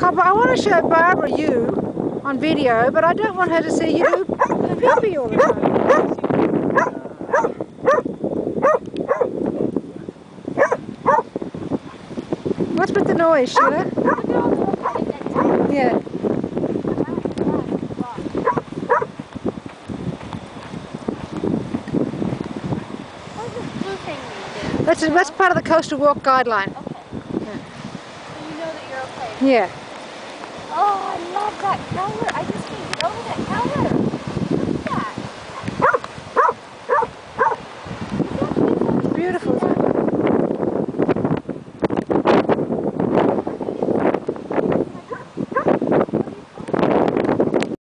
Oh, but I want to show Barbara you on video, but I don't want her to see you puppy all the time. What's with the noise, Sheila? Yeah. That's part of the Coastal Walk guideline. Okay. Yeah. So you know that you're okay. Yeah. Oh, I love that color. I just can't get over that color.